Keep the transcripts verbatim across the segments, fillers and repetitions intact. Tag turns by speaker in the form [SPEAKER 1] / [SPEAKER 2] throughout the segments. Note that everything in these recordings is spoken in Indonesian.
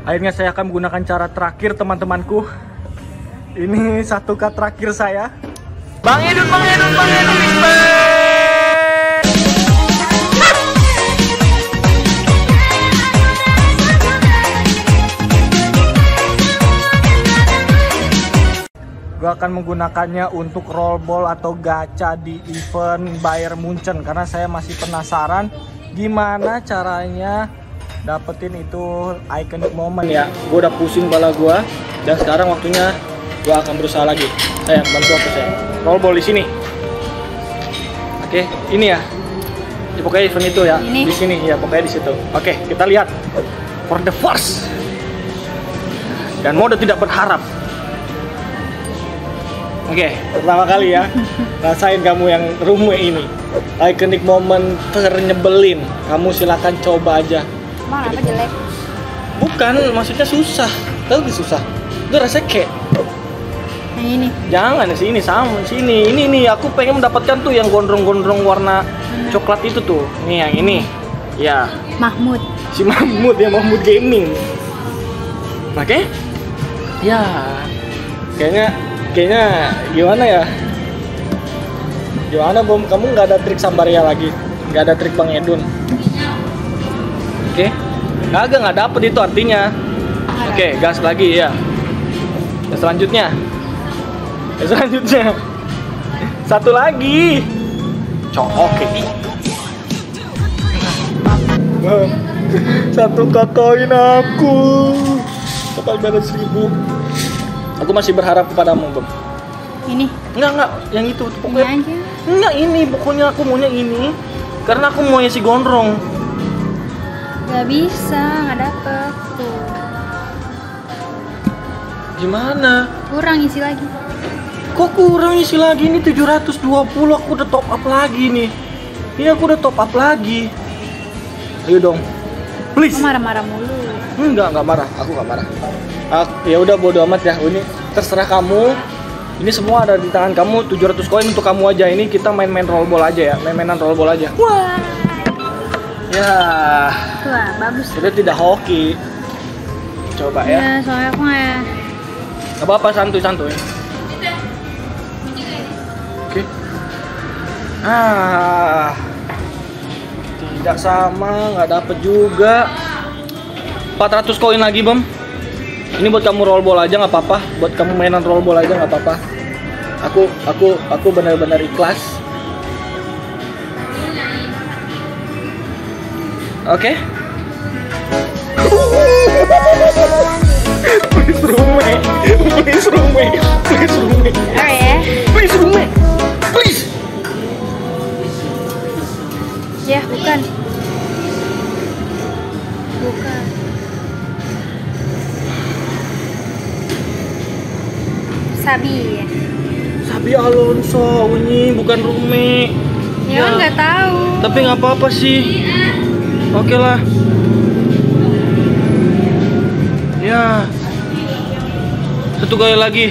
[SPEAKER 1] Akhirnya saya akan menggunakan cara terakhir teman-temanku. Ini satu cut terakhir saya. Bang Edun, Bang Edun, Bang Edun, respect! Gue akan menggunakannya untuk roll ball atau gacha di event Bayern Munchen. Karena saya masih penasaran gimana caranya dapetin itu iconic moment ya. Gue udah pusing kepala gue. Dan sekarang waktunya gue akan berusaha lagi. Sayang, bantu aku sayang. Roll ball di sini. Oke, ini ya. Ya, pokoknya event itu ya. Ini. Di sini ya, pokoknya di situ. Oke, kita lihat. For the first. Dan mode tidak berharap. Oke, pertama kali ya. Rasain kamu yang rume ini. Iconic moment ternyebelin. Kamu silakan coba aja.
[SPEAKER 2] Emang apa jelek?
[SPEAKER 1] Bukan, maksudnya susah. Tahu gak susah? Itu rasanya kayak
[SPEAKER 2] yang ini.
[SPEAKER 1] Jangan di sini sama sini. Ini nih aku pengen mendapatkan tuh yang gondrong-gondrong warna hmm. coklat itu tuh. Nih yang ini. Ya.
[SPEAKER 2] Mahmud.
[SPEAKER 1] Si Mahmud ya, Mahmud Gaming. Oke? Ya. Kayaknya kayaknya gimana ya? Gimana Bom? Kamu nggak ada trik Sambaria lagi? Nggak ada trik Bang Edun? Oke? Kagak nggak dapet itu artinya. Oke, gas lagi ya. Yang selanjutnya. Yang selanjutnya. Satu lagi. Cok, oke. Satu kakain aku. Total balance seribu. Aku masih berharap kepadamu, Bom.
[SPEAKER 2] Ini?
[SPEAKER 1] Enggak, enggak. Yang itu. Pokoknya,
[SPEAKER 2] ini aja.
[SPEAKER 1] Enggak, ini. Pokoknya aku maunya ini. Karena aku maunya si gondrong.
[SPEAKER 2] Gak bisa, nggak dapet. Tuh.
[SPEAKER 1] Gimana?
[SPEAKER 2] Kurang isi lagi.
[SPEAKER 1] Kok kurang isi lagi? Ini tujuh ratus dua puluh. Aku udah top up lagi nih. Iya, aku udah top up lagi. Ayo dong. Please.
[SPEAKER 2] Aku marah-marah mulu.
[SPEAKER 1] Enggak, enggak marah. Aku enggak marah. Ah, ya udah bodo amat ya. Ini terserah kamu. Ini semua ada di tangan kamu. tujuh ratus koin untuk kamu aja. Ini kita main-main rollball aja ya. Main-mainan rollball aja.
[SPEAKER 2] Wah.
[SPEAKER 1] Ya.
[SPEAKER 2] Wah, bagus.
[SPEAKER 1] Udah tidak hoki. Coba ya.
[SPEAKER 2] Ya, soalnya aku nggak.
[SPEAKER 1] Gak apa-apa, santuy-santuy. Oke. Ah. Tidak sama, nggak dapet juga. empat ratus koin lagi, Bom. Ini buat kamu rollball aja nggak apa-apa. Buat kamu mainan rollball aja nggak apa-apa. Aku, aku, aku benar-benar ikhlas. Oke. Okay. Please roommate, please roommate, please roommate.
[SPEAKER 2] Oh ya?
[SPEAKER 1] Please roommate, please.
[SPEAKER 2] Ya, bukan. Bukan. Sabi.
[SPEAKER 1] Sabi Alonso, ini bukan roommate.
[SPEAKER 2] Ya, kan nggak tahu.
[SPEAKER 1] Tapi nggak apa-apa sih. Oke lah. Ya. Satu kali lagi.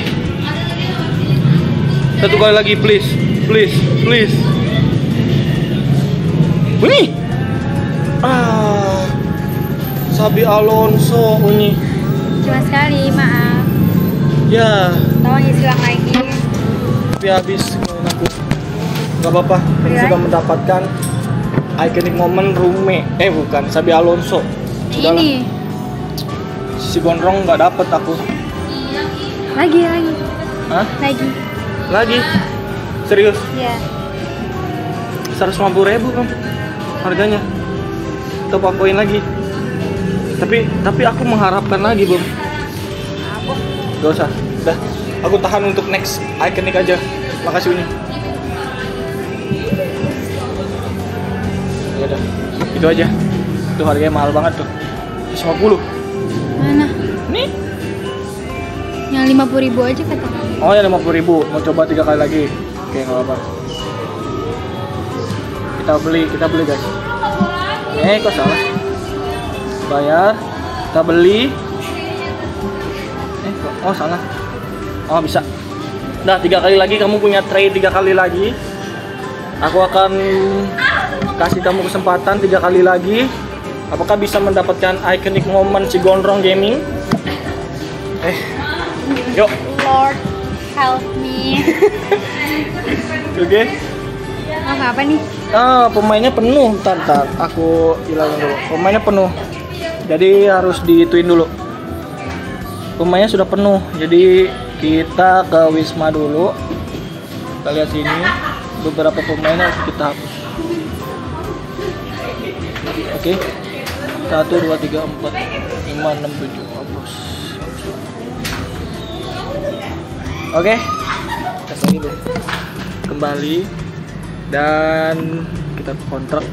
[SPEAKER 1] Satu kali lagi, please, please, please. Ini. Ah. Sabi Alonso ini.
[SPEAKER 2] Cuma sekali, maaf.
[SPEAKER 1] Ya.
[SPEAKER 2] Tolong isi ulang lagi.
[SPEAKER 1] Tapi habis aku. Gak apa-apa. Sudah mendapatkan iconic moment roommate. Eh bukan, Sabi Alonso. Sudahlah.
[SPEAKER 2] Ini.
[SPEAKER 1] Si gondrong nggak dapet aku.
[SPEAKER 2] Lagi, lagi.
[SPEAKER 1] Hah?
[SPEAKER 2] Lagi.
[SPEAKER 1] Lagi? Serius?
[SPEAKER 2] Iya.
[SPEAKER 1] seratus lima puluh ribu kan harganya. Top up koin lagi. Tapi tapi aku mengharapkan lagi, Bom.
[SPEAKER 2] Apa?
[SPEAKER 1] Gak usah. Udah. Aku tahan untuk next iconic aja. Makasih Uni. Ya udah. Itu aja. Itu harganya mahal banget tuh. seratus lima puluh.
[SPEAKER 2] Mana?
[SPEAKER 1] Nih.
[SPEAKER 2] Yang lima puluh ribu aja kata kamu.
[SPEAKER 1] Oh ya lima puluh ribu. Mau coba tiga kali lagi. Oke, nggak apa-apa. Kita beli, kita beli guys. Eh, kok salah? Bayar, kita beli. Eh, kok, oh salah. Oh bisa. Nah, tiga kali lagi kamu punya trade tiga kali lagi. Aku akan kasih kamu kesempatan tiga kali lagi. Apakah bisa mendapatkan iconic moment si Gondrong Gaming? Eh, yuk.
[SPEAKER 2] Lord help me.
[SPEAKER 1] Oke. Okay.
[SPEAKER 2] Oh, apa nih?
[SPEAKER 1] Ah, pemainnya penuh. Bentar, bentar. Aku hilangin dulu. Pemainnya penuh. Jadi harus diituin dulu. Pemainnya sudah penuh. Jadi kita ke Wisma dulu. Kita lihat sini. Beberapa pemainnya harus kita hapus. Oke. Okay. satu, dua, tiga, empat, lima, enam, tujuh. Hapus. Oke. Okay. Tes lagi dulu. Kembali. Dan kita kontrak.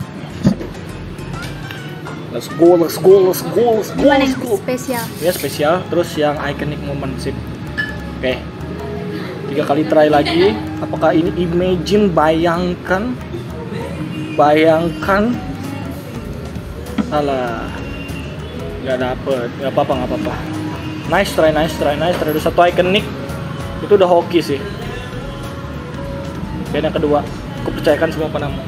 [SPEAKER 1] Let's go, let's go, let's go, let's go,
[SPEAKER 2] Gimana
[SPEAKER 1] let's
[SPEAKER 2] yang
[SPEAKER 1] go.
[SPEAKER 2] spesial?
[SPEAKER 1] Ya spesial, terus yang iconic moment sip. Oke, tiga kali try lagi. Apakah ini imagine, bayangkan, bayangkan? Salah, nggak dapet, nggak apa-apa, nggak apa-apa. Nice try, nice try, nice try. Udah satu iconic, itu udah hoki sih. Dan yang kedua, aku percayakan semua padamu.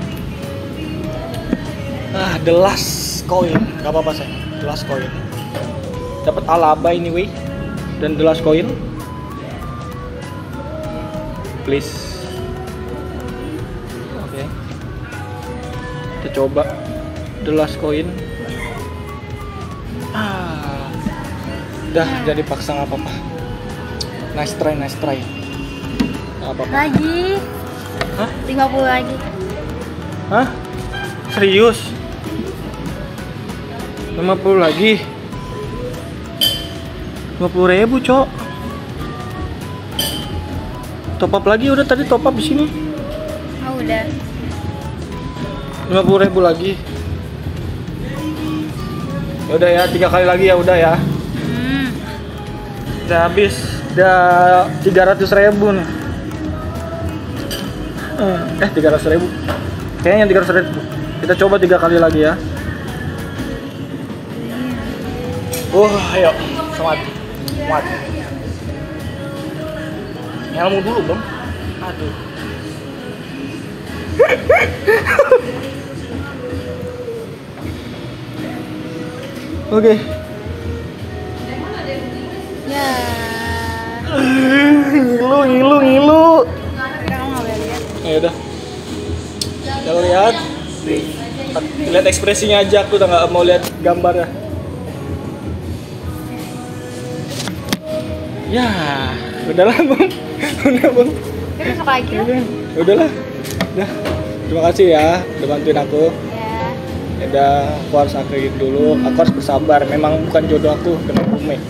[SPEAKER 1] Ah, the last coin, nggak apa-apa saya. The last coin. Dapat Alaba ini, weh. Dan the last coin. Please. Oke. Okay. Kita coba the last coin. Ah. Udah jadi paksa nggak apa-apa. Nice try, nice try. Nggak apa-apa.
[SPEAKER 2] Lagi.
[SPEAKER 1] Hah?
[SPEAKER 2] lima puluh lagi.
[SPEAKER 1] Hah? Serius? lima puluh lagi? lima puluh ribu, Cok. Top up lagi, udah tadi top up di sini.
[SPEAKER 2] Oh, udah.
[SPEAKER 1] lima puluh ribu lagi. Ya udah ya, tiga kali lagi ya udah ya.
[SPEAKER 2] Hmm.
[SPEAKER 1] Udah habis, udah tiga ratus ribu nih. Eh, tiga ratus ribu. Kayaknya tiga ratus ribu. Kita coba tiga kali lagi ya. Uh, ayo, semangat, semangat. Ngelmu dulu dong. Aduh. Oke.
[SPEAKER 2] Ya.
[SPEAKER 1] Ngilu, ngilu, ngilu.
[SPEAKER 2] Kamu nggak boleh lihat.
[SPEAKER 1] Ya udah. Kalau lihat, lihat ekspresinya aja. Aku udah nggak mau lihat gambarnya. Ya, udahlah bang, udah bang.
[SPEAKER 2] Kita besok lagi lah.
[SPEAKER 1] Udah, udahlah. Udah. Terima kasih ya, udah bantuin aku.
[SPEAKER 2] Ya.
[SPEAKER 1] Ya udah, aku harus akhirin dulu. Aku harus bersabar. Memang bukan jodoh aku dengan Bume.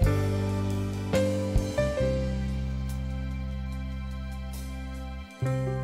[SPEAKER 2] Thank you.